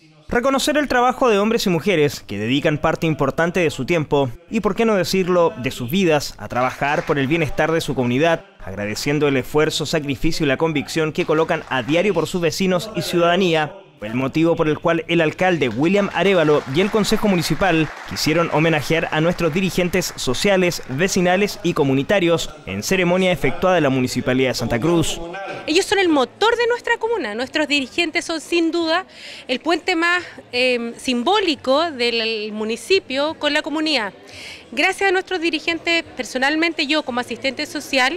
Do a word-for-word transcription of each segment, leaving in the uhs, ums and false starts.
Reconocer el trabajo de hombres y mujeres que dedican parte importante de su tiempo, y por qué no decirlo, de sus vidas, a trabajar por el bienestar de su comunidad, agradeciendo el esfuerzo, sacrificio y la convicción que colocan a diario por sus vecinos y ciudadanía, fue el motivo por el cual el alcalde William Arévalo y el Consejo Municipal quisieron homenajear a nuestros dirigentes sociales, vecinales y comunitarios en ceremonia efectuada en la Municipalidad de Santa Cruz. Ellos son el motor de nuestra comuna, nuestros dirigentes son sin duda el puente más eh, simbólico del municipio con la comunidad. Gracias a nuestros dirigentes, personalmente yo como asistente social,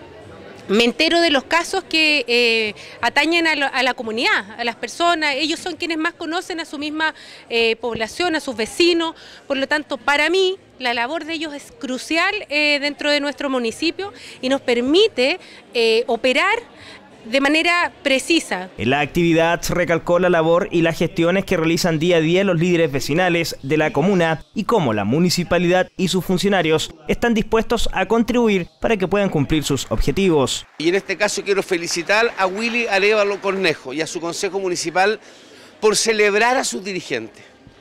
me entero de los casos que eh, atañen a, lo, a la comunidad, a las personas. Ellos son quienes más conocen a su misma eh, población, a sus vecinos. Por lo tanto, para mí, la labor de ellos es crucial eh, dentro de nuestro municipio y nos permite eh, operar de manera precisa. En la actividad se recalcó la labor y las gestiones que realizan día a día los líderes vecinales de la comuna y cómo la municipalidad y sus funcionarios están dispuestos a contribuir para que puedan cumplir sus objetivos. Y en este caso quiero felicitar a Willy Arévalo Cornejo y a su Consejo Municipal por celebrar a sus dirigentes.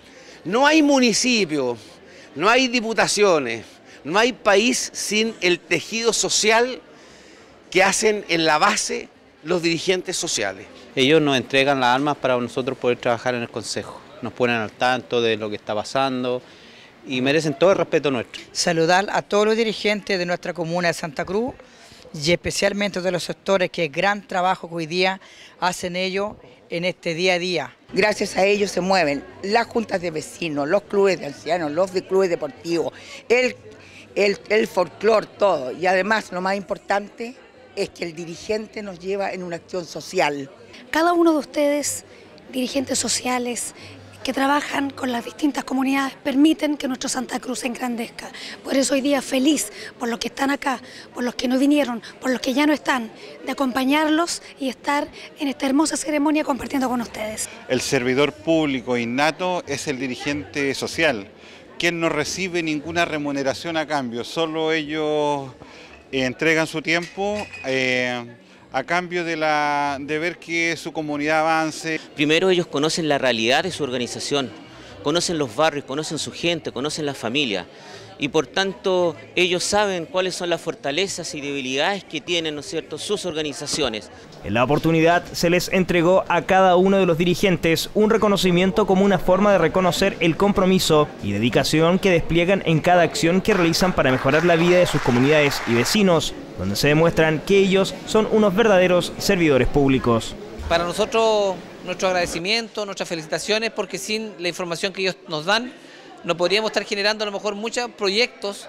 No hay municipio, no hay diputaciones, no hay país sin el tejido social que hacen en la base los dirigentes sociales. Ellos nos entregan las armas para nosotros poder trabajar en el Consejo. Nos ponen al tanto de lo que está pasando y merecen todo el respeto nuestro. Saludar a todos los dirigentes de nuestra comuna de Santa Cruz y especialmente de los sectores que gran trabajo que hoy día hacen ellos en este día a día. Gracias a ellos se mueven las juntas de vecinos, los clubes de ancianos, los de clubes deportivos, el, el, el folclor, todo. Y además, lo más importante es que el dirigente nos lleva en una acción social. Cada uno de ustedes, dirigentes sociales que trabajan con las distintas comunidades, permiten que nuestro Santa Cruz se engrandezca. Por eso hoy día feliz por los que están acá, por los que no vinieron, por los que ya no están, de acompañarlos y estar en esta hermosa ceremonia compartiendo con ustedes. El servidor público innato es el dirigente social, quien no recibe ninguna remuneración a cambio, solo ellos entregan su tiempo eh, a cambio de, la, de ver que su comunidad avance. Primero ellos conocen la realidad de su organización, conocen los barrios, conocen su gente, conocen la familia y por tanto ellos saben cuáles son las fortalezas y debilidades que tienen, ¿no es cierto?, sus organizaciones. En la oportunidad se les entregó a cada uno de los dirigentes un reconocimiento como una forma de reconocer el compromiso y dedicación que despliegan en cada acción que realizan para mejorar la vida de sus comunidades y vecinos, donde se demuestran que ellos son unos verdaderos servidores públicos. Para nosotros, nuestro agradecimiento, nuestras felicitaciones, porque sin la información que ellos nos dan, no podríamos estar generando a lo mejor muchos proyectos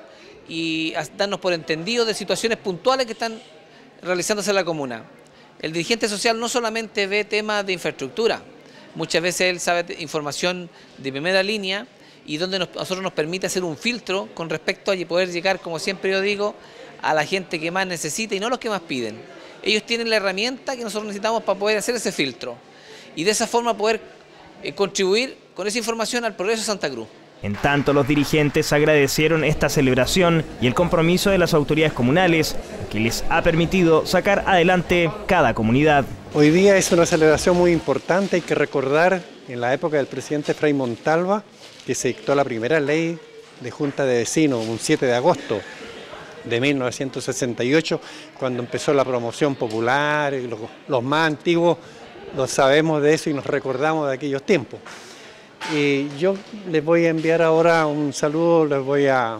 y darnos por entendidos de situaciones puntuales que están realizándose en la comuna. El dirigente social no solamente ve temas de infraestructura, muchas veces él sabe información de primera línea y donde nos, nosotros nos permite hacer un filtro con respecto a poder llegar, como siempre yo digo, a la gente que más necesita y no los que más piden. Ellos tienen la herramienta que nosotros necesitamos para poder hacer ese filtro y de esa forma poder eh, contribuir con esa información al progreso de Santa Cruz. En tanto, los dirigentes agradecieron esta celebración y el compromiso de las autoridades comunales, que les ha permitido sacar adelante cada comunidad. Hoy día es una celebración muy importante, hay que recordar en la época del presidente Frei Montalva, que se dictó la primera ley de Junta de Vecinos, un siete de agosto de mil novecientos sesenta y ocho, cuando empezó la promoción popular, los, los más antiguos lo sabemos de eso y nos recordamos de aquellos tiempos. Y yo les voy a enviar ahora un saludo, les voy a,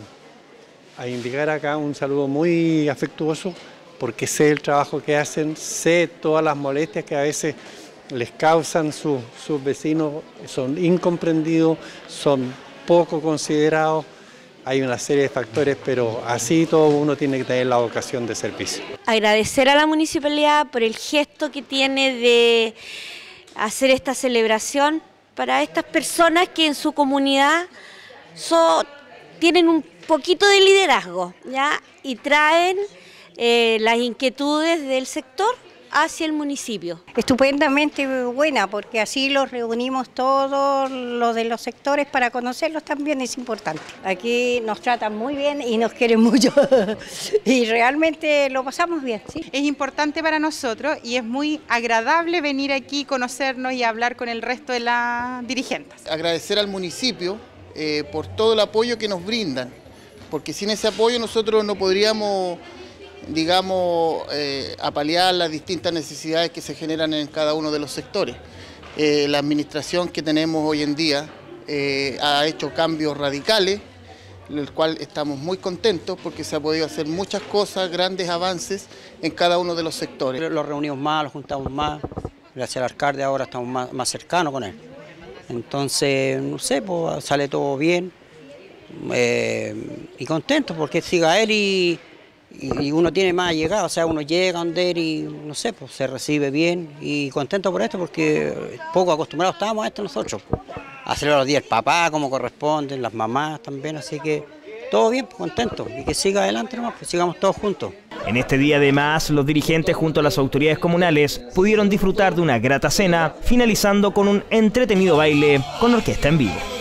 a indicar acá un saludo muy afectuoso, porque sé el trabajo que hacen, sé todas las molestias que a veces les causan sus, sus vecinos, son incomprendidos, son poco considerados, hay una serie de factores, pero así todo uno tiene que tener la vocación de servicio. Agradecer a la municipalidad por el gesto que tiene de hacer esta celebración para estas personas que en su comunidad so, tienen un poquito de liderazgo, ¿ya? Y traen eh, las inquietudes del sector hacia el municipio. Estupendamente buena, porque así los reunimos todos los de los sectores para conocerlos también, es importante. Aquí nos tratan muy bien y nos quieren mucho y realmente lo pasamos bien, ¿sí? Es importante para nosotros y es muy agradable venir aquí, conocernos y hablar con el resto de las dirigentes. Agradecer al municipio eh, por todo el apoyo que nos brindan, porque sin ese apoyo nosotros no podríamos, digamos, eh, apalear las distintas necesidades que se generan en cada uno de los sectores. Eh, la administración que tenemos hoy en día eh, ha hecho cambios radicales, el cual estamos muy contentos porque se ha podido hacer muchas cosas, grandes avances en cada uno de los sectores. Los reunimos más, los juntamos más, gracias al alcalde ahora estamos más, más cercanos con él. Entonces, no sé, pues sale todo bien eh, y contento porque siga él y, y uno tiene más llegada, o sea, uno llega donde él y no sé, pues se recibe bien y contento por esto porque poco acostumbrados estábamos a esto nosotros. Hacerlo los días el papá como corresponden, las mamás también, así que todo bien, pues, contento y que siga adelante nomás, pues sigamos todos juntos. En este día además, los dirigentes junto a las autoridades comunales pudieron disfrutar de una grata cena, finalizando con un entretenido baile con orquesta en vivo.